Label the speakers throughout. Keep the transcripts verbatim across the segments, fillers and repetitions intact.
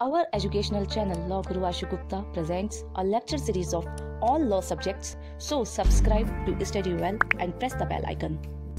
Speaker 1: Our educational channel Law Guru Ashu Gupta presents a lecture series of all law subjects. So subscribe to study well and press the bell icon.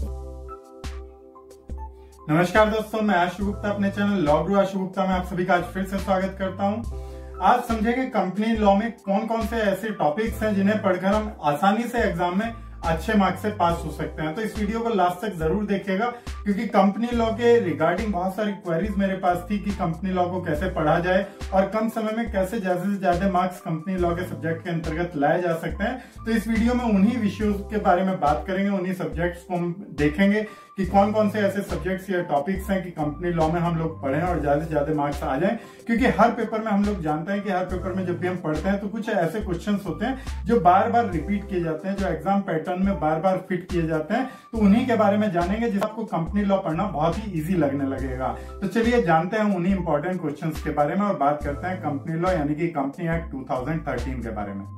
Speaker 2: नमस्कार दोस्तों, मैं आशु गुप्ता अपने channel law गुरु आशु गुप्ता में आप सभी का आज फिर से स्वागत करता हूं। आज समझेंगे कंपनी लॉ में कौन कौन से ऐसे टॉपिक्स हैं जिन्हें पढ़कर हम आसानी से एग्जाम में अच्छे मार्क्स से पास हो सकते हैं। तो इस वीडियो को लास्ट तक जरूर देखिएगा, क्योंकि कंपनी लॉ के रिगार्डिंग बहुत सारी क्वेरीज मेरे पास थी कि कंपनी लॉ को कैसे पढ़ा जाए और कम समय में कैसे ज्यादा से ज्यादा मार्क्स कंपनी लॉ के सब्जेक्ट के अंतर्गत लाए जा सकते हैं। तो इस वीडियो में उन्हीं विषयों के बारे में बात करेंगे, उन्हीं सब्जेक्ट्स को हम देखेंगे कि कौन कौन से ऐसे सब्जेक्ट्स या टॉपिक्स हैं कि कंपनी लॉ में हम लोग पढ़ें और ज्यादा से ज्यादा मार्क्स आ जाएं। क्योंकि हर पेपर में हम लोग जानते हैं कि हर पेपर में जब भी हम पढ़ते हैं तो कुछ ऐसे क्वेश्चंस होते हैं जो बार बार रिपीट किए जाते हैं, जो एग्जाम पैटर्न में बार बार फिट किए जाते हैं। तो उन्हीं के बारे में जानेंगे जिससे आपको कंपनी लॉ पढ़ना बहुत ही ईजी लगने लगेगा। तो चलिए जानते हैं उन्हीं इंपॉर्टेंट क्वेश्चंस के बारे में और बात करते हैं कंपनी लॉ यानी कि company act two thousand thirteen के बारे में।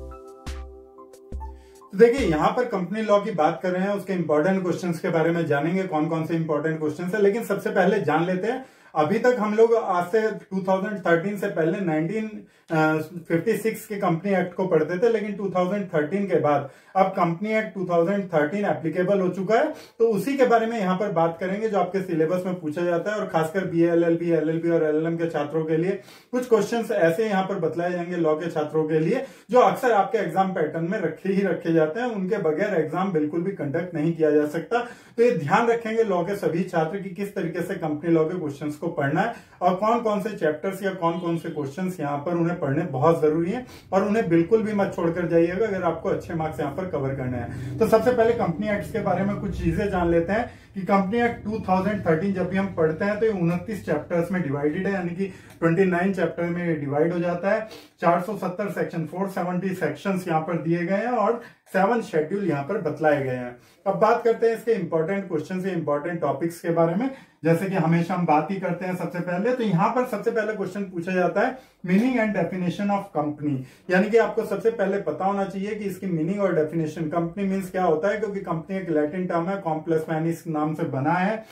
Speaker 2: तो देखिए, यहाँ पर कंपनी लॉ की बात कर रहे हैं, उसके इंपॉर्टेंट क्वेश्चंस के बारे में जानेंगे कौन कौन से इंपॉर्टेंट क्वेश्चंस है। लेकिन सबसे पहले जान लेते हैं, अभी तक हम लोग आज से टू थाउजेंड थर्टीन से पहले नाइनटीन फिफ्टी सिक्स के कंपनी एक्ट को पढ़ते थे, लेकिन टू थाउजेंड थर्टीन के बाद अब company act two thousand thirteen applicable हो चुका है। तो उसी के बारे में यहाँ पर बात करेंगे जो आपके सिलेबस में पूछा जाता है, और खासकर B L L B, L L B और एल एल एम के छात्रों के लिए कुछ क्वेश्चंस ऐसे यहाँ पर बतलाए जाएंगे लॉ के छात्रों के लिए जो अक्सर आपके एग्जाम पैटर्न में रखे ही रखे जाते हैं। उनके बगैर एग्जाम बिल्कुल भी कंडक्ट नहीं किया जा सकता। तो ये ध्यान रखेंगे लॉ के सभी छात्र की किस तरीके से कंपनी लॉ के क्वेश्चंस को पढ़ना है और कौन कौन से चैप्टर्स या कौन कौन से क्वेश्चंस यहाँ पर उन्हें पढ़ने बहुत जरूरी है, और उन्हें बिल्कुल भी मत छोड़कर जाइएगा अगर आपको अच्छे मार्क्स यहाँ पर कवर करने हैं। तो सबसे पहले कंपनी एक्ट के बारे में कुछ चीजें जान लेते हैं कि company act two thousand thirteen जब भी हम पढ़ते हैं तो ये उनतीस चैप्टर्स में डिवाइडेड है, यानी कि उनतीस चैप्टर में डिवाइड हो जाता है। चार सौ सत्तर सेक्शन, चार सौ सत्तर सेक्शंस यहाँ पर दिए गए हैं और सेवन शेड्यूल यहाँ पर बतलाए गए हैं। अब बात करते हैं इसके इंपॉर्टेंट क्वेश्चन से इंपॉर्टेंट टॉपिक्स के बारे में, जैसे कि हमेशा हम बात ही करते हैं। सबसे पहले तो यहाँ पर सबसे पहले क्वेश्चन पूछा जाता है meaning and definition of company, यानी कि आपको सबसे पहले पता होना चाहिए कि इसकी मीनिंग और डेफिनेशन। कंपनी मीन्स क्या होता है, क्योंकि कंपनी एक लैटिन टर्म है, कॉम्प्लेक्स मैन इस नाम से बना है,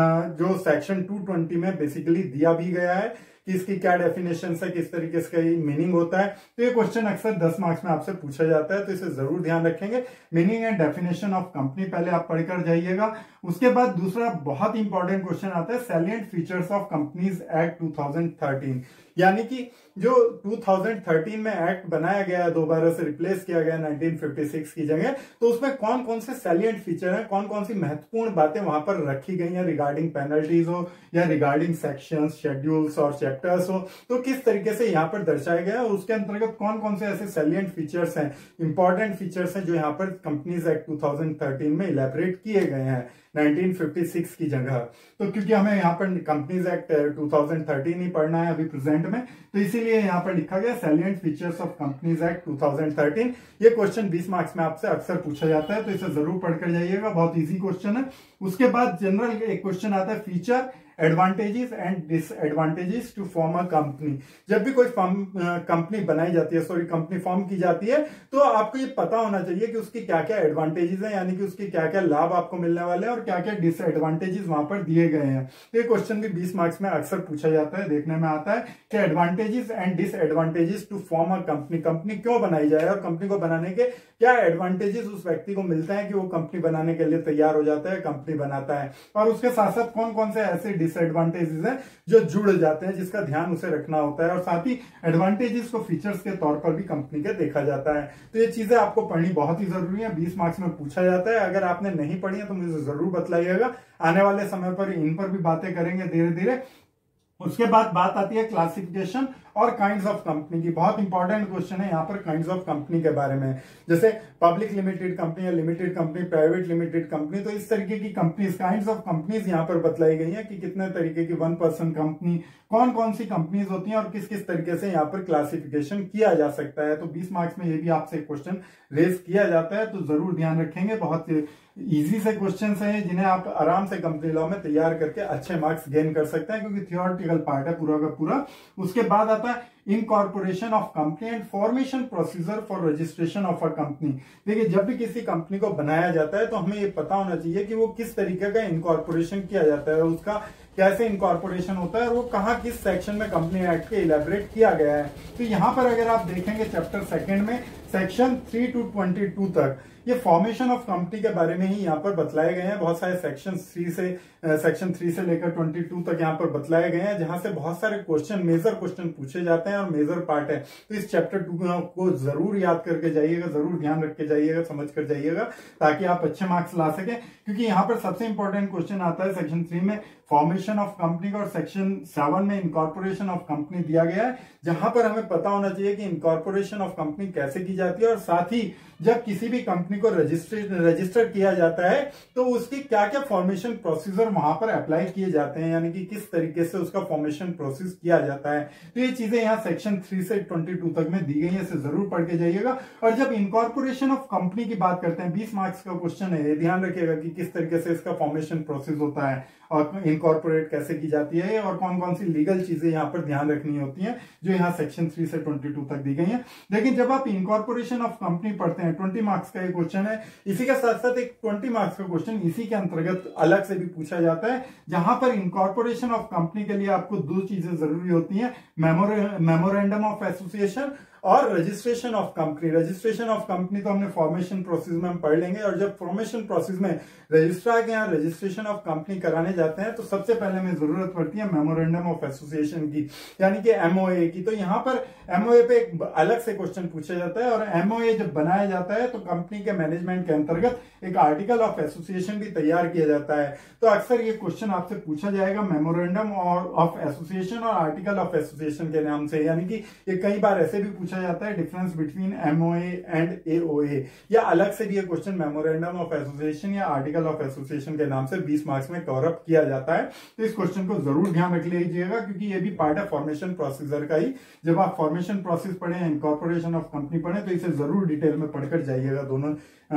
Speaker 2: जो सेक्शन टू ट्वेंटी में बेसिकली दिया भी गया है कि इसकी क्या डेफिनेशन है, किस तरीके से मीनिंग होता है। तो ये क्वेश्चन अक्सर दस मार्क्स में आपसे पूछा जाता है, तो इसे जरूर ध्यान रखेंगे। Meaning and definition of company पहले आप पढ़कर जाइएगा। उसके बाद दूसरा बहुत इंपॉर्टेंट क्वेश्चन आता है salient features of companies act two thousand thirteen, यानी कि जो टू थाउजेंड थर्टीन में एक्ट बनाया गया है, दोबारा से रिप्लेस किया गया नाइनटीन फिफ्टी सिक्स की जगह, तो उसमें कौन कौन से सैलिएंट फीचर हैं, कौन कौन सी महत्वपूर्ण बातें वहां पर रखी गई हैं रिगार्डिंग पेनल्टीज हो या रिगार्डिंग सेक्शंस, शेड्यूल्स और चैप्टर्स हो, तो किस तरीके से यहाँ पर दर्शाया गया है और उसके अंतर्गत कौन कौन से ऐसे सैलिएंट फीचर्स हैं, इंपॉर्टेंट फीचर्स हैं जो यहाँ पर companies act two thousand thirteen में इलेबोरेट किए गए हैं नाइनटीन फिफ्टी सिक्स की जगह। तो क्योंकि हमें यहाँ पर companies act two thousand thirteen ही पढ़ना है अभी प्रेजेंट में, तो इसीलिए यहाँ पर लिखा गया salient features of companies act two thousand thirteen. ये क्वेश्चन बीस मार्क्स में आपसे अक्सर पूछा जाता है, तो इसे जरूर पढ़कर जाइएगा, बहुत इजी क्वेश्चन है। उसके बाद जनरल एक क्वेश्चन आता है feature, advantages and disadvantages to form a company. जब भी कोई कंपनी बनाई जाती है, सॉरी कंपनी फॉर्म की जाती है, तो आपको ये पता होना चाहिए कि उसकी क्या क्या एडवांटेजेस हैं, यानी कि उसकी क्या क्या लाभ आपको मिलने वाले हैं और क्या क्या डिसएडवांटेजेस वहां पर दिए गए हैं। तो ये क्वेश्चन भी बीस मार्क्स में अक्सर पूछा जाता है, देखने में आता है कि advantages and disadvantages to form a company, company क्यों बनाई जाए और कंपनी को बनाने के क्या एडवांटेजेस उस व्यक्ति को मिलते हैं कि वो कंपनी बनाने के लिए तैयार हो जाता है, कंपनी बनाता है, और उसके साथ साथ कौन कौन से ऐसे डिसएडवांटेजेस हैं जो जुड़ जाते हैं जिसका ध्यान उसे रखना होता है, और साथ ही एडवांटेजेस को फीचर्स के तौर पर भी कंपनी के देखा जाता है। तो ये चीजें आपको पढ़नी बहुत ही जरूरी है, बीस मार्क्स में पूछा जाता है। अगर आपने नहीं पढ़ी है तो मुझे जरूर बतलाइएगा, आने वाले समय पर इन पर भी बातें करेंगे धीरे धीरे। उसके बाद बात आती है क्लासिफिकेशन और काइंड्स ऑफ कंपनी की। बहुत इंपॉर्टेंट क्वेश्चन है यहाँ पर काइंड्स ऑफ कंपनी के बारे में, जैसे पब्लिक लिमिटेड कंपनी या limited company, private limited company. तो इस तरीके की कंपनीज, काइंड्स ऑफ कंपनीज यहाँ पर बतलाई गई है कि कितने तरीके की वन पर्सन कंपनी, कौन कौन सी कंपनीज होती हैं और किस किस तरीके से यहाँ पर क्लासिफिकेशन किया जा सकता है। तो बीस मार्क्स में ये भी आपसे क्वेश्चन रेज किया जाता है, तो जरूर ध्यान रखेंगे। बहुत इजी से क्वेश्चन हैं जिन्हें आप आराम से कंपनी लॉ में तैयार करके अच्छे मार्क्स गेन कर सकते हैं, क्योंकि थियोरेटिकल पार्ट है पूरा का पूरा। उसके बाद आता है incorporation of company and formation procedure for registration of a company. देखिए, जब भी किसी कंपनी को बनाया जाता है तो हमें ये पता होना चाहिए कि वो किस तरीके का इनकॉर्पोरेशन किया जाता है, उसका कैसे इनकॉर्पोरेशन होता है और वो कहाँ किस सेक्शन में कंपनी एक्ट के इलेबोरेट किया गया है। तो यहाँ पर अगर आप देखेंगे चैप्टर सेकंड में section three to twenty two तक ये फॉर्मेशन ऑफ कंपनी के बारे में ही यहाँ पर बतलाए गए हैं। बहुत सारे सेक्शन थ्री से सेक्शन थ्री से लेकर ट्वेंटी टू तक यहाँ पर बतलाए गए हैं, जहां से बहुत सारे क्वेश्चन मेजर क्वेश्चन पूछे जाते हैं और मेजर पार्ट है। तो इस चैप्टर टू को जरूर याद करके जाइएगा, जरूर ध्यान रख के जाइएगा, समझ कर जाइएगा, ताकि आप अच्छे मार्क्स ला सके। क्योंकि यहाँ पर सबसे इंपॉर्टेंट क्वेश्चन आता है सेक्शन थ्री में फॉर्मेशन ऑफ कंपनी का, और सेक्शन सेवन में इनकॉर्पोरेशन ऑफ कंपनी दिया गया है, जहां पर हमें पता होना चाहिए कि इनकॉर्पोरेशन ऑफ कंपनी कैसे की जाती है और साथ ही जब किसी भी कंपनी को रजिस्टर रजिस्टर किया जाता है तो उसकी क्या क्या फॉर्मेशन प्रोसीजर वहां पर अप्लाई किए जाते हैं, यानी कि किस तरीके से उसका फॉर्मेशन प्रोसेस किया जाता है। तो ये चीजें यहाँ सेक्शन थ्री से ट्वेंटी टू तक में दी गई है, इसे जरूर पढ़ के जाइएगा। और जब इनकॉर्पोरेशन ऑफ कंपनी की बात करते हैं, बीस मार्क्स का क्वेश्चन है, ये ध्यान रखिएगा कि किस तरीके से इसका फॉर्मेशन प्रोसेस होता है और इनकॉर्पोरेट कैसे की जाती है और कौन कौन सी लीगल चीजें यहाँ पर ध्यान रखनी होती हैं, जो यहाँ सेक्शन थ्री से ट्वेंटी टू तक दी गई हैं। लेकिन जब आप इनकॉर्पोरेशन ऑफ कंपनी पढ़ते हैं, ट्वेंटी मार्क्स का ये क्वेश्चन है, इसी के साथ साथ एक ट्वेंटी मार्क्स का क्वेश्चन इसी के अंतर्गत अलग से भी पूछा जाता है, जहां पर इनकॉर्पोरेशन ऑफ कंपनी के लिए आपको दो चीजें जरूरी होती हैं, मेमोरेंडम ऑफ एसोसिएशन और registration of company. Registration of company तो हमने फॉर्मेशन प्रोसेस में हम पढ़ लेंगे, और जब फॉर्मेशन प्रोसेस में रजिस्ट्रार के यहाँ रजिस्ट्रेशन ऑफ कंपनी कराने जाते हैं तो सबसे पहले हमें जरूरत पड़ती है मेमोरेंडम ऑफ एसोसिएशन की, यानी कि एमओए की। तो यहाँ पर एमओए पे एक अलग से क्वेश्चन पूछा जाता है, और एमओए जब बनाया जाता है तो कंपनी के मैनेजमेंट के अंतर्गत एक आर्टिकल ऑफ एसोसिएशन भी तैयार किया जाता है। तो अक्सर ये क्वेश्चन आपसे पूछा जाएगा मेमोरेंडम ऑफ एसोसिएशन और आर्टिकल ऑफ एसोसिएशन के नाम से, यानी कि ये कई बार ऐसे भी पूछा जाता है difference between MOA and AOA, या अलग से भी ये क्वेश्चन मेमोरेंडम ऑफ एसोसिएशन या आर्टिकल ऑफ एसोसिएशन के नाम से बीस मार्क्स में कवर अप किया जाता है। तो इस क्वेश्चन को जरूर ध्यान रख लीजिएगा, क्योंकि ये भी पार्ट है फॉर्मेशन प्रोसीजर का ही। जब आप फॉर्मेशन प्रोसेस पढ़े, इनकॉर्पोरेशन ऑफ कंपनी पढ़े, तो इसे जरूर डिटेल में पढ़कर जाइएगा, दोनों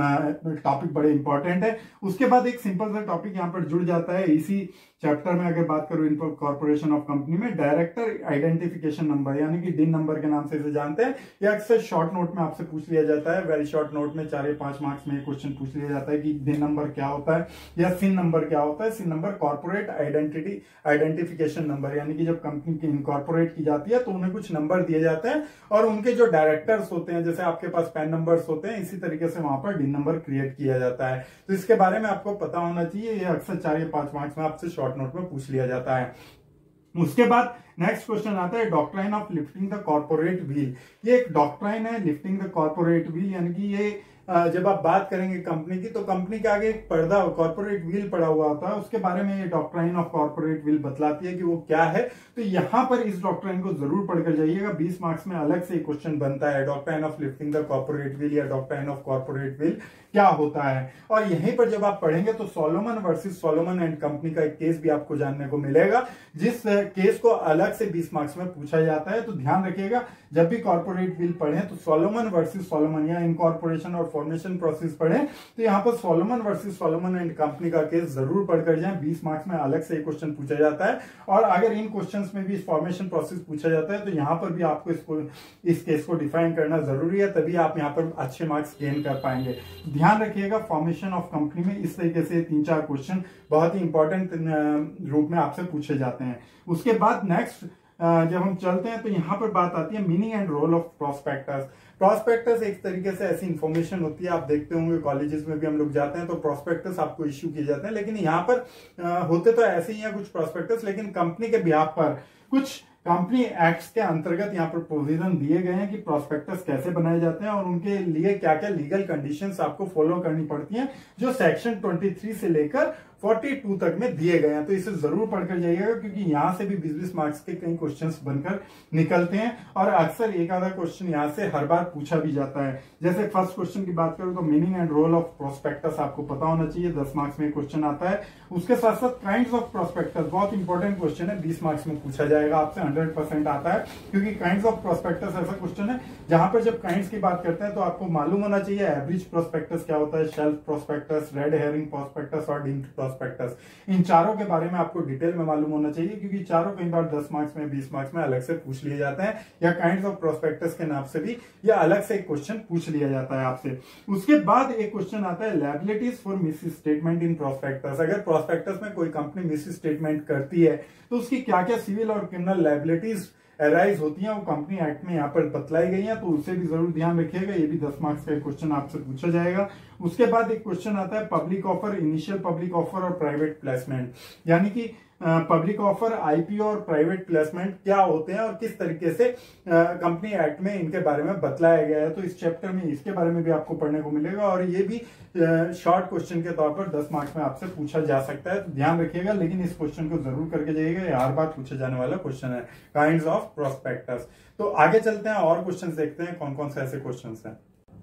Speaker 2: टॉपिक बड़े इंपॉर्टेंट है। उसके बाद एक सिंपल सा टॉपिक यहाँ पर जुड़ जाता है इसी चैप्टर में, अगर बात करूं इनकॉर्पोरेशन ऑफ कंपनी में, डायरेक्टर आइडेंटिफिकेशन नंबर, यानी कि डिन नंबर के नाम से इसे जानते हैं। ये अक्सर शॉर्ट नोट में आपसे पूछ लिया जाता है, वेरी शॉर्ट नोट में चार या पांच मार्क्स में क्वेश्चन पूछ लिया जाता है कि डिन नंबर क्या होता है या सिन नंबर क्या होता है। CIN number corporate identity identification number, यानी कि जब कंपनी की इनकॉर्पोरेट की जाती है तो उन्हें कुछ नंबर दिए जाते हैं, और उनके जो डायरेक्टर्स होते हैं, जैसे आपके पास पैन नंबर्स होते हैं, इसी तरीके से वहां पर डिन नंबर क्रिएट किया जाता है। तो इसके बारे में आपको पता होना चाहिए, ये अक्सर चार या पांच मार्क्स में आपसे शॉर्ट नोट में पूछ लिया जाता है। उसके बाद नेक्स्ट क्वेश्चन आता है doctrine of lifting the corporate veil. ये एक डॉक्ट्राइन है लिफ्टिंग द कॉर्पोरेट व्हील, यानी कि ये जब आप बात करेंगे कंपनी की, तो कंपनी के आगे एक पर्दा कॉर्पोरेट व्हील पड़ा हुआ होता है, उसके बारे में ये डॉक्ट्राइन ऑफ कॉर्पोरेट व्हील बतलाती है कि वो क्या है। तो यहां पर इस डॉक्ट्राइन को जरूर पढ़कर जाइएगा, बीस मार्क्स में अलग से क्वेश्चन बनता है, doctrine of lifting the corporate veil या डॉक्ट्राइन ऑफ कॉर्पोरेट व्हील क्या होता है। और यहीं पर जब आप पढ़ेंगे तो Solomon versus Solomon and company का एक केस भी आपको जानने को मिलेगा, जिस केस को अलग से बीस मार्क्स में पूछा जाता है। तो ध्यान रखिएगा, जब भी कॉर्पोरेट व्हील पढ़ें तो सोलोमन वर्सेस सोलोमन या इनकॉर्पोरेशन और फॉर्मेशन प्रोसेस पढ़ें, तो यहाँ पर Solomon versus Solomon and company का केस जरूर पढ़कर जाएं, बीस मार्क्स में अलग से क्वेश्चन पूछा जाता है। और अगर इन क्वेश्चंस में भी फॉर्मेशन प्रोसेस पूछा जाता है तो यहाँ पर भी आपको इसको इस केस को डिफाइन करना जरूरी है, तभी आप यहाँ पर अच्छे मार्क्स गेन कर पाएंगे। ध्यान रखिएगा, फॉर्मेशन ऑफ कंपनी में इस तरीके से तीन चार क्वेश्चन बहुत ही इंपॉर्टेंट रूप में आपसे पूछे जाते हैं। उसके बाद नेक्स्ट जब हम चलते हैं तो यहाँ पर बात आती है meaning and role of prospectus. Prospectus एक तरीके से ऐसी इंफॉर्मेशन होती है, आप देखते होंगे कॉलेजेस में भी हम लोग जाते हैं तो प्रोस्पेक्टस आपको इश्यू किए जाते हैं, लेकिन यहाँ पर आ, होते तो ऐसे ही हैं कुछ प्रोस्पेक्टस, लेकिन कंपनी के बिहाफ पर कुछ कंपनी एक्ट्स के अंतर्गत यहाँ पर प्रोविजन दिए गए हैं कि प्रोस्पेक्टस कैसे बनाए जाते हैं और उनके लिए क्या क्या लीगल कंडीशंस आपको फॉलो करनी पड़ती हैं, जो सेक्शन तेईस से लेकर बयालीस तक में दिए गए हैं। तो इसे जरूर पढ़कर जाइएगा, क्योंकि यहाँ से भी बीस बीस मार्क्स के कई क्वेश्चंस बनकर निकलते हैं, और अक्सर एक आधा क्वेश्चन यहाँ से हर बार पूछा भी जाता है। जैसे फर्स्ट क्वेश्चन की बात करूं तो meaning and role of prospectus आपको पता होना चाहिए, दस मार्क्स में क्वेश्चन आता है। उसके साथ साथ काइंड्स ऑफ प्रोस्पेक्टस बहुत इंपॉर्टेंट क्वेश्चन है, बीस मार्क्स में पूछा जाएगा आपसे, हंड्रेड परसेंट आता है, क्योंकि काइंड्स ऑफ प्रोस्पेक्टस ऐसा क्वेश्चन है जहां पर जब काइंड्स की बात करते हैं तो आपको मालूम होना चाहिए एवरेज प्रोस्पेक्टस क्या होता है, shelf prospectus, red herring prospectus और डिंक प्रोस्पेक्टस। इन चारों के बारे में आपको डिटेल में मालूम होना चाहिए, क्योंकि चारों कई बार दस मार्क्स में, बीस मार्क्स में अलग से पूछ लिए जाते हैं, या काइंड्स ऑफ प्रोस्पेक्टस के नाम से भी या अलग से एक क्वेश्चन पूछ लिया जाता है आपसे। उसके बाद एक क्वेश्चन आता है liabilities for misstatement in prospectus. अगर प्रोस्पेक्टस में कोई कंपनी मिस स्टेटमेंट करती है तो उसकी क्या क्या सिविल और क्रिमिनल लायबिलिटीज एराइज होती हैं, वो कंपनी एक्ट में यहाँ पर बतलाई गई है, तो उससे भी जरूर ध्यान रखिएगा। ये भी दस मार्क्स का एक क्वेश्चन आपसे पूछा जाएगा। उसके बाद एक क्वेश्चन आता है public offer, initial public offer और प्राइवेट प्लेसमेंट, यानी कि पब्लिक ऑफर, आईपीओ और प्राइवेट प्लेसमेंट क्या होते हैं और किस तरीके से कंपनी एक्ट में इनके बारे में बतलाया गया है। तो इस चैप्टर में इसके बारे में भी आपको पढ़ने को मिलेगा, और ये भी शॉर्ट क्वेश्चन के तौर पर दस मार्क्स में आपसे पूछा जा सकता है, तो ध्यान रखिएगा। लेकिन इस क्वेश्चन को जरूर करके जाइएगा, ये हर बार पूछे जाने वाला क्वेश्चन है, काइंड्स ऑफ प्रोस्पेक्टस। तो आगे चलते हैं और क्वेश्चन देखते हैं कौन कौन से ऐसे क्वेश्चन हैं।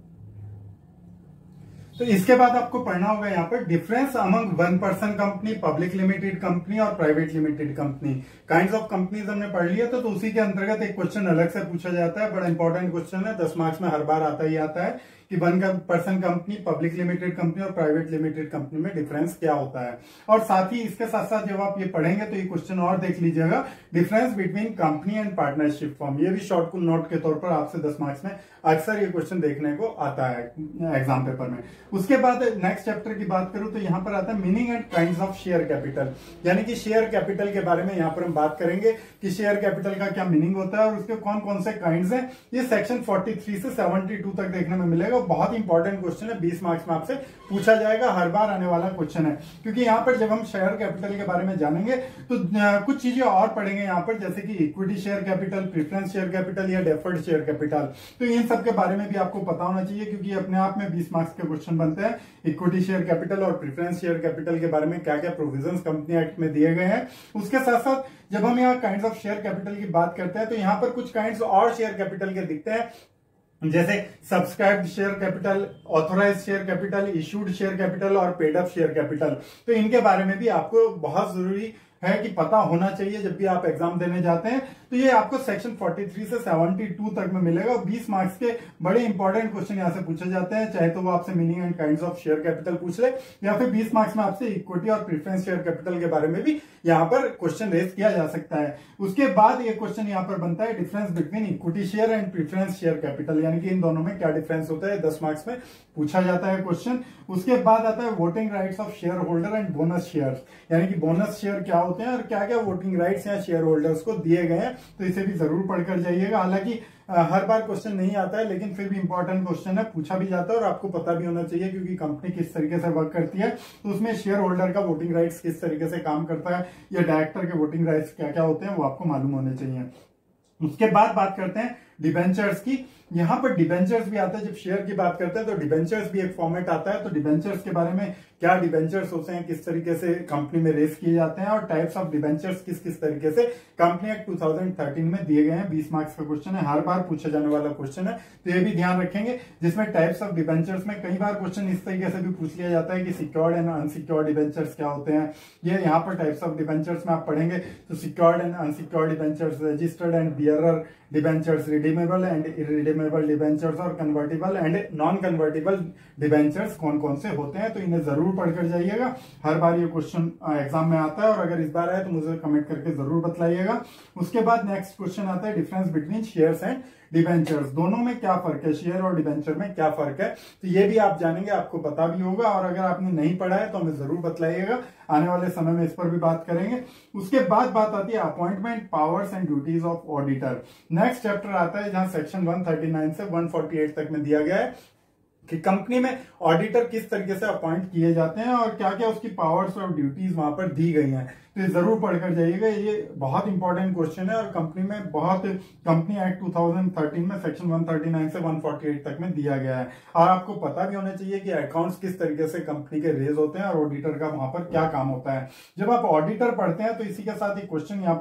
Speaker 2: तो इसके बाद आपको पढ़ना होगा यहाँ पर difference among one person company, public limited company और private limited company. Kinds of companies हमने पढ़ लिया, तो, तो उसी के अंतर्गत एक क्वेश्चन अलग से पूछा जाता है, बड़ा इंपॉर्टेंट क्वेश्चन है, दस मार्क्स में हर बार आता ही आता है कि one person company, public limited company और प्राइवेट लिमिटेड कंपनी में डिफरेंस क्या होता है। और साथ ही इसके साथ साथ जब आप ये पढ़ेंगे तो ये क्वेश्चन और देख लीजिएगा, difference between company and partnership firm. ये भी शॉर्ट नोट के तौर पर आपसे दस मार्क्स में अक्सर ये क्वेश्चन देखने को आता है एग्जाम पेपर में। उसके बाद नेक्स्ट चैप्टर की बात करूं तो यहाँ पर आता है meaning and kinds of share capital, यानी कि शेयर कैपिटल के बारे में यहाँ पर हम बात करेंगे कि शेयर कैपिटल का क्या मीनिंग होता है और उसके कौन कौन से काइंड्स हैं। ये सेक्शन तैंतालीस से बहत्तर तक देखने में मिलेगा। बहुत इंपॉर्टेंट क्वेश्चन है, बीस मार्क्स में आपसे पूछा जाएगा, हर बार आने वाला क्वेश्चन है। क्योंकि यहाँ पर जब हम शेयर कैपिटल के बारे में जानेंगे तो कुछ चीजें और पढ़ेंगे यहाँ पर, जैसे कि equity share capital, preference share capital या डेफर्ड शेयर कैपिटल। तो इन सब के बारे में भी आपको पता होना चाहिए, क्योंकि अपने आप में बीस मार्क्स के क्वेश्चन बनते हैं। इक्विटी शेयर कैपिटल और प्रेफरेंस शेयर कैपिटल के बारे में क्या क्या प्रोविजंस कंपनी एक्ट में दिए गए हैं। उसके साथ साथ जब हम यहाँ काइंड्स ऑफ शेयर कैपिटल की बात करते हैं तो यहाँ पर कुछ काइंड्स और शेयर कैपिटल के दिखते हैं, जैसे subscribed share capital, authorised share capital, issued share capital और पेड अप शेयर कैपिटल। तो इनके बारे में भी आपको बहुत जरूरी है कि पता होना चाहिए जब भी आप एग्जाम देने जाते हैं। तो ये आपको सेक्शन तैंतालीस से बहत्तर तक में मिलेगा। बीस मार्क्स के बड़े इंपॉर्टेंट क्वेश्चन यहाँ से पूछे जाते हैं, चाहे तो वो आपसे meaning and kinds of share capital पूछ ले, या फिर बीस मार्क्स में आपसे इक्विटी और प्रेफरेंस शेयर कैपिटल के बारे में भी यहाँ पर क्वेश्चन रेज किया जा सकता है। उसके बाद ये क्वेश्चन यहाँ पर बनता है difference between equity share and preference share capital, यानी कि इन दोनों में क्या डिफरेंस होता है, दस मार्क्स में पूछा जाता है क्वेश्चन। उसके बाद आता है voting rights of shareholder and bonus share, यानी कि बोनस शेयर क्या होते हैं और क्या क्या वोटिंग राइट्स या शेयर होल्डर्स को दिए गए हैं। तो इसे भी जरूर पढ़कर जाइएगा। हालांकि हर बार क्वेश्चन नहीं आता है, लेकिन फिर भी इंपॉर्टेंट क्वेश्चन है, पूछा भी जाता है और आपको पता भी होना चाहिए, क्योंकि कंपनी किस तरीके से वर्क करती है। तो उसमें शेयर होल्डर का वोटिंग राइट्स किस तरीके से काम करता है या डायरेक्टर के वोटिंग राइट्स क्या क्या होते हैं वो आपको मालूम होने चाहिए। उसके बाद बात करते हैं डिबेंचर्स की। यहाँ पर डिबेंचर्स भी आता है, जब शेयर की बात करते हैं तो डिबेंचर्स भी एक फॉर्मेट आता है। तो डिबेंचर्स के बारे में क्या डिबेंचर्स होते हैं, किस तरीके से कंपनी में रेस किए जाते हैं और टाइप्स ऑफ डिबेंचर्स किस किस तरीके से कंपनी एक्ट दो हज़ार तेरह में दिए गए हैं। बीस मार्क्स का क्वेश्चन है, हर बार पूछा जाने वाला क्वेश्चन है, तो ये भी ध्यान रखेंगे। जिसमें टाइप्स ऑफ डिबेंचर्स में कई बार क्वेश्चन इस तरीके से भी पूछ लिया जाता है कि सिक्योर्ड एंड अनसिक्योर्ड डिबेंचर्स क्या होते हैं। ये यहाँ पर टाइप्स ऑफ डिबेंचर्स में आप पढ़ेंगे तो secured and unsecured debentures, registered and bearer debentures, redeemable and irredeemable debentures और convertible and non convertible debentures कौन कौन से होते हैं। तो इन्हें जरूर पढ़कर जाइएगा, हर बार ये क्वेश्चन एग्जाम में आता है, और अगर इस बार आए तो मुझे कमेंट करके जरूर बतलाइएगा। उसके बाद नेक्स्ट क्वेश्चन आता है difference between shares and debentures, दोनों में क्या फर्क है, शेयर और डिबेंचर में क्या फर्क है। तो ये भी आप जानेंगे, आपको पता भी होगा, और अगर आपने नहीं पढ़ा है तो हमें जरूर बतलाइएगा, आने वाले समय में इस पर भी बात करेंगे। उसके बाद बात आती है appointment powers and duties of auditor. Next chapter आता है जहां सेक्शन एक सौ उनतालीस से एक सौ अड़तालीस तक में दिया गया है कि कंपनी में ऑडिटर किस तरीके से अपॉइंट किए जाते हैं और क्या क्या उसकी पावर्स और ड्यूटीज वहां पर दी गई हैं। तो ये जरूर पढ़कर जाइएगा, ये बहुत इंपॉर्टेंट क्वेश्चन है और कंपनी में बहुत कंपनी एक्ट दो हज़ार तेरह में सेक्शन एक सौ उनतालीस से एक सौ अड़तालीस तक में दिया गया है। और आपको पता भी होना चाहिए कि अकाउंट्स किस तरीके से कंपनी के रेज होते हैं और ऑडिटर का वहां पर क्या काम होता है। जब आप ऑडिटर पढ़ते हैं तो इसी के साथ एक क्वेश्चन यहाँ पर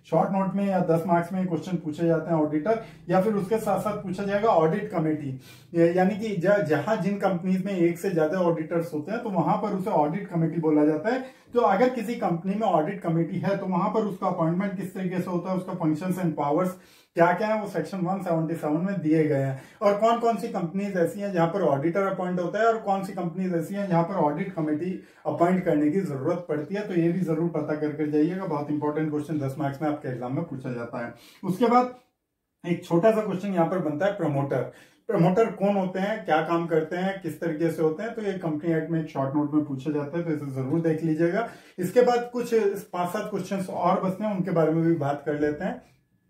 Speaker 2: शॉर्ट नोट में या दस मार्क्स में क्वेश्चन पूछे जाते हैं ऑडिटर, या फिर उसके साथ साथ पूछा जाएगा ऑडिट कमेटी, यानी कि जहां जिन कंपनीज में एक से ज्यादा ऑडिटर्स होते हैं तो वहां पर उसे ऑडिट कमेटी बोला जाता है। तो अगर किसी कंपनी में ऑडिट कमेटी है तो वहां पर उसका अपॉइंटमेंट किस तरीके से होता है, उसका फंक्शंस एंड पावर्स क्या क्या है, वो सेक्शन एक सौ सतहत्तर में दिए गए हैं। और कौन कौन सी कंपनीज ऐसी हैं जहां पर ऑडिटर अपॉइंट होता है और कौन सी कंपनीज ऐसी हैं जहां पर ऑडिट कमेटी अपॉइंट करने की जरूरत पड़ती है, तो ये भी जरूर पता करके जाइएगा। बहुत इंपॉर्टेंट क्वेश्चन दस मार्क्स में आपके एग्जाम में पूछा जाता है। उसके बाद एक छोटा सा क्वेश्चन यहाँ पर बनता है, प्रमोटर। प्रमोटर कौन होते हैं, क्या काम करते हैं, किस तरीके से होते हैं, तो ये कंपनी एक्ट में एक शॉर्ट नोट में पूछा जाता है, तो इसे जरूर देख लीजिएगा। इसके बाद कुछ पांच सात क्वेश्चंस और बचते हैं, उनके बारे में भी बात कर लेते हैं।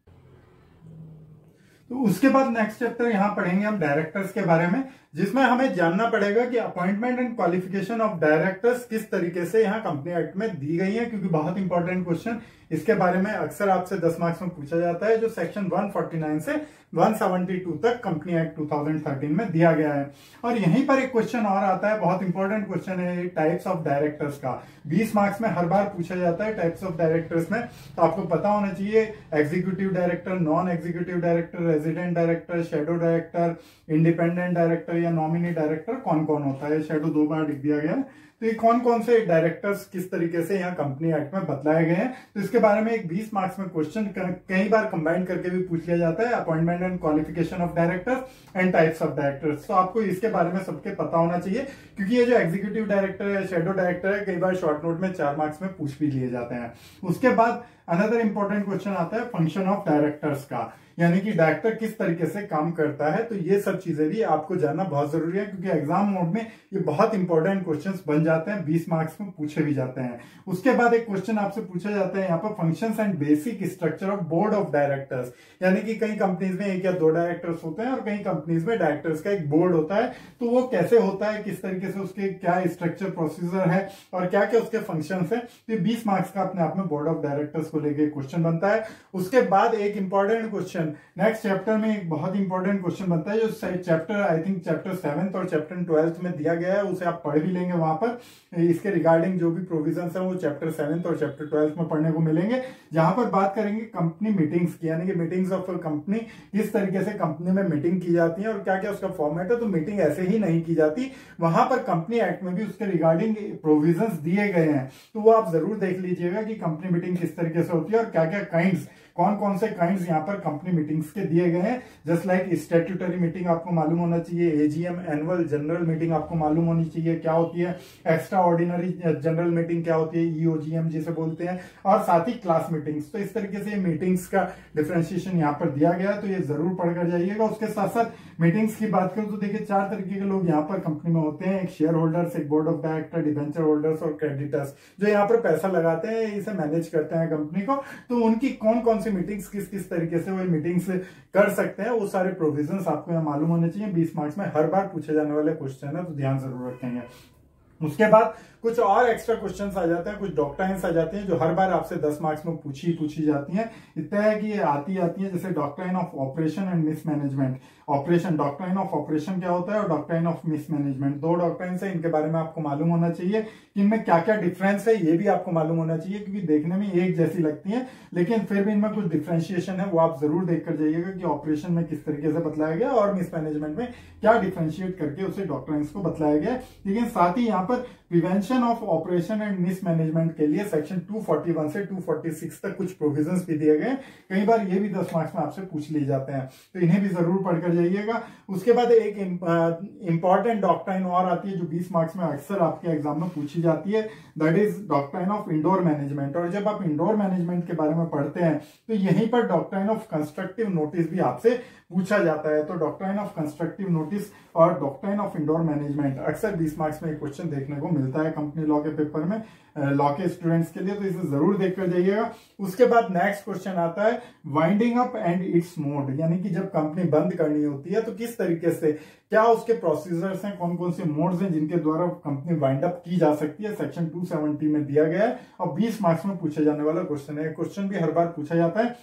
Speaker 2: तो उसके बाद नेक्स्ट चैप्टर यहां पढ़ेंगे हम डायरेक्टर्स के बारे में, जिसमें हमें जानना पड़ेगा कि appointment and qualification of directors किस तरीके से यहाँ कंपनी एक्ट में दी गई है, क्योंकि बहुत इंपॉर्टेंट क्वेश्चन इसके बारे में अक्सर आपसे दस मार्क्स में पूछा जाता है, जो सेक्शन एक सौ उनचास से एक सौ बहत्तर तक कंपनी एक्ट दो हज़ार तेरह में दिया गया है। और यहीं पर एक क्वेश्चन और आता है, बहुत इंपॉर्टेंट क्वेश्चन है, टाइप्स ऑफ डायरेक्टर्स का। बीस मार्क्स में हर बार पूछा जाता है टाइप्स ऑफ डायरेक्टर्स में, तो आपको पता होना चाहिए executive director, non executive director, resident director, shadow director, independent director या नॉमिनी डायरेक्टर कौन कौन होता है। शेडो दो बार लिख दिया गया है। तो ये कौन कौन से डायरेक्टर्स किस तरीके से यहाँ कंपनी एक्ट में बतलाए गए हैं, तो इसके बारे में एक बीस मार्क्स में क्वेश्चन कई बार कंबाइन करके भी पूछ लिया जाता है, appointment and qualification of directors and types of directors. तो आपको इसके बारे में सबके पता होना चाहिए, क्योंकि ये जो एग्जीक्यूटिव डायरेक्टर है, शेडो डायरेक्टर है, कई बार शॉर्ट नोट में चार मार्क्स में पूछ भी लिए जाते हैं। उसके बाद अनदर इंपॉर्टेंट क्वेश्चन आता है फंक्शन ऑफ डायरेक्टर्स का, यानी कि डायरेक्टर किस तरीके से काम करता है। तो ये सब चीजें भी आपको जानना बहुत जरूरी है, क्योंकि एग्जाम मोड में ये बहुत इंपॉर्टेंट क्वेश्चंस बन जाते हैं, बीस मार्क्स में पूछे भी जाते हैं। उसके बाद एक क्वेश्चन आपसे पूछा जाता है यहाँ पर, functions and basic structure of board of directors, यानी कि कई कंपनीज में एक या दो डायरेक्टर्स होते हैं और कई कंपनीज में डायरेक्टर्स का एक बोर्ड होता है। तो वो कैसे होता है, किस तरीके से, उसके क्या स्ट्रक्चर प्रोसीजर है और क्या क्या उसके फंक्शंस है, तो बीस मार्क्स का अपने आप में बोर्ड ऑफ डायरेक्टर्स को लेकर क्वेश्चन बनता है। उसके बाद एक इंपॉर्टेंट क्वेश्चन नेक्स्ट चैप्टर में एक बहुत इंपॉर्टेंट क्वेश्चन बनता है, जो chapter I think chapter seventh और चैप्टर ट्वेल्थ में दिया गया है, उसे आप पढ़ भी लेंगे वहां पर। इसके रिगार्डिंग जो भी प्रोविजंस है वो चैप्टर सेवेंथ और चैप्टर ट्वेल्थ में पढ़ने को मिलेंगे, जहां पर बात करेंगे कंपनी मीटिंग्स की, यानी कि मीटिंग्स ऑफ कंपनी, किस तरीके से कंपनी में मीटिंग की जाती है और क्या क्या उसका फॉर्मेट है। तो मीटिंग ऐसे ही नहीं की जाती, वहां पर कंपनी एक्ट में भी उसके रिगार्डिंग प्रोविजंस दिए गए हैं, तो वो आप जरूर देख लीजिएगा कि कंपनी मीटिंग किस तरीके से होती है और क्या क्या काइंड्स, कौन कौन से काइंड्स यहाँ पर कंपनी मीटिंग्स के दिए गए हैं। जस्ट लाइक स्टैट्यूटरी मीटिंग आपको मालूम होना चाहिए, एजीएम एनुअल जनरल मीटिंग आपको मालूम होनी चाहिए क्या होती है, एक्स्ट्रा ऑर्डिनरी जनरल मीटिंग क्या होती है, ईओजीएम जिसे बोलते हैं, और साथ ही क्लास मीटिंग्स। तो इस तरीके से मीटिंग्स का डिफरेंशिएशन यहाँ पर दिया गया है, तो ये जरूर पढ़कर जाइएगा। उसके साथ साथ मीटिंग्स की बात करूं तो देखिए चार तरीके के लोग यहाँ पर कंपनी में होते हैं, एक शेयर होल्डर्स, एक board of director, debenture holders और क्रेडिटर्स, जो यहाँ पर पैसा लगाते हैं, इसे मैनेज करते हैं कंपनी को। तो उनकी कौन कौन सी मीटिंग्स किस किस तरीके से वो मीटिंग्स कर सकते हैं, वो सारे प्रोविजंस आपको यहाँ मालूम होने चाहिए। बीस मार्क्स में हर बार पूछे जाने वाले क्वेश्चन है, तो ध्यान जरूर रखेंगे। उसके बाद कुछ और एक्स्ट्रा क्वेश्चंस आ जाते हैं, कुछ डॉक्ट्राइन्स आ जाती हैं जो हर बार आपसे दस मार्क्स में पूछी पूछी जाती हैं। इतना है कि ये आती आती है, जैसे doctrine of oppression and mismanagement. Oppression, doctrine of oppression क्या होता है और डॉक्ट्राइन ऑफ मिसमैनेजमेंट, दो डॉक्ट्राइन्स है, इनके बारे में आपको मालूम होना चाहिए कि इनमें क्या क्या डिफरेंस है, ये भी आपको मालूम होना चाहिए, क्योंकि देखने में एक जैसी लगती है लेकिन फिर भी इनमें कुछ डिफ्रेंशिएशन है, वो आप जरूर देख कर जाइएगा कि ऑपरेशन में किस तरीके से बतलाया गया और मिसमैनेजमेंट में क्या डिफ्रेंशिएट करके उसे डॉक्ट्राइन्स को बतलाया गया। लेकिन साथ ही यहाँ पर prevention of oppression and mismanagement के लिए सेक्शन दो सौ इकतालीस से दो सौ छियालीस तक कुछ प्रोविजंस भी दिए गए। कई बार ये भी दस मार्क्स में आपसे पूछ लिए जाते हैं, तो इन्हें भी जरूर पढ़कर जाइएगा। उसके बाद एक इंपॉर्टेंट डॉक्ट्राइन और आती है जो बीस मार्क्स में अक्सर आपके एग्जाम में पूछी जाती है, that is doctrine of indoor management. और जब आप इंडोर मैनेजमेंट के बारे में पढ़ते हैं तो यहीं पर डॉक्ट्राइन ऑफ कंस्ट्रक्टिव नोटिस भी आपसे पूछा जाता है। तो डॉक्ट्राइन ऑफ कंस्ट्रक्टिव नोटिस और डॉक्ट्राइन ऑफ इंडोर मैनेजमेंट अक्सर बीस मार्क्स में एक क्वेश्चन देखने को मिलता है कंपनी लॉ के पेपर में, लॉ के स्टूडेंट्स के लिए, तो इसे जरूर देखकर जाइएगा। उसके बाद नेक्स्ट क्वेश्चन आता है winding up and its mode, यानी कि जब कंपनी बंद करनी होती है तो किस तरीके से, क्या उसके प्रोसीजर्स हैं, कौन कौन से मोड्स हैं जिनके द्वारा कंपनी वाइंड अप की जा सकती है, सेक्शन दो सौ सत्तर में दिया गया है और बीस मार्क्स में पूछे जाने वाला क्वेश्चन है। क्वेश्चन भी हर बार पूछा जाता है,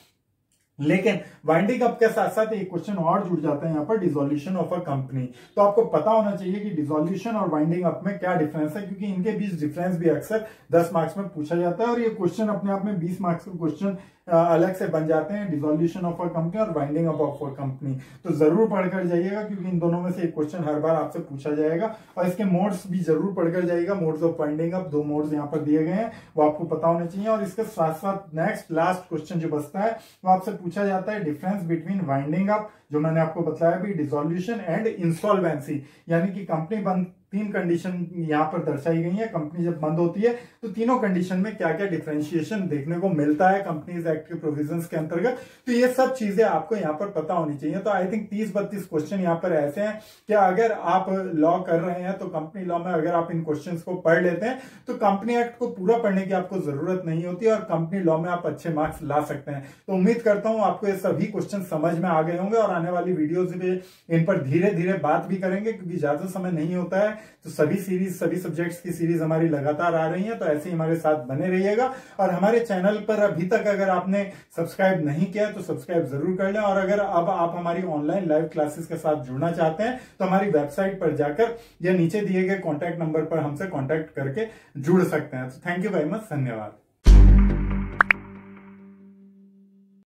Speaker 2: लेकिन वाइंडिंग अप के साथ साथ एक क्वेश्चन और जुड़ जाता है यहाँ पर, डिसोल्यूशन ऑफ अ कंपनी। तो आपको पता होना चाहिए कि डिसोल्यूशन और वाइंडिंग अप में क्या डिफरेंस है, क्योंकि इनके बीच डिफरेंस भी अक्सर दस मार्क्स में पूछा जाता है और ये क्वेश्चन अपने आप में बीस मार्क्स का क्वेश्चन अलग से बन जाते हैं, डिसोल्यूशन ऑफ अ कंपनी और winding up of a company. तो जरूर पढ़कर जाइएगा क्योंकि इन दोनों में से एक क्वेश्चन हर बार आपसे पूछा जाएगा, और इसके मोड्स भी जरूर पढ़कर जाइएगा। मोड्स ऑफ वाइंडिंग अप, दो मोड्स यहाँ पर दिए गए हैं, वो आपको पता होने चाहिए। और इसके साथ साथ नेक्स्ट लास्ट क्वेश्चन जो बचता है वो आपसे पूछा जाता है डिफरेंस बिटवीन वाइंडिंग अप, जो मैंने आपको बताया भी, डिसोल्यूशन एंड इंसॉल्वेंसी, यानी कि कंपनी बंद, तीन कंडीशन यहाँ पर दर्शाई गई है। कंपनी जब बंद होती है तो तीनों कंडीशन में क्या क्या डिफरेंशिएशन देखने को मिलता है कंपनीज एक्ट के प्रोविजंस के अंतर्गत, तो ये सब चीजें आपको यहाँ पर पता होनी चाहिए। तो आई थिंक तीस बत्तीस क्वेश्चन यहाँ पर ऐसे हैं कि अगर आप लॉ कर रहे हैं तो कंपनी लॉ में अगर आप इन क्वेश्चंस को पढ़ लेते हैं तो कंपनी एक्ट को पूरा पढ़ने की आपको जरूरत नहीं होती और कंपनी लॉ में आप अच्छे मार्क्स ला सकते हैं। तो उम्मीद करता हूं आपको ये सभी क्वेश्चन समझ में आ गए होंगे, और आने वाली वीडियोज में इन पर धीरे धीरे बात भी करेंगे क्योंकि ज्यादा समय नहीं होता है। तो सभी सीरीज, सभी सब्जेक्ट्स की सीरीज हमारी लगातार आ रही है, तो ऐसे ही हमारे साथ बने रहिएगा। और हमारे चैनल पर अभी तक अगर आपने सब्सक्राइब नहीं किया तो सब्सक्राइब जरूर कर लें। और अगर अब आप हमारी ऑनलाइन लाइव क्लासेस के साथ जुड़ना चाहते हैं तो हमारी वेबसाइट पर जाकर या नीचे दिए गए कॉन्टैक्ट नंबर पर हमसे कॉन्टैक्ट करके जुड़ सकते हैं। तो थैंक यू वेरी मच, धन्यवाद।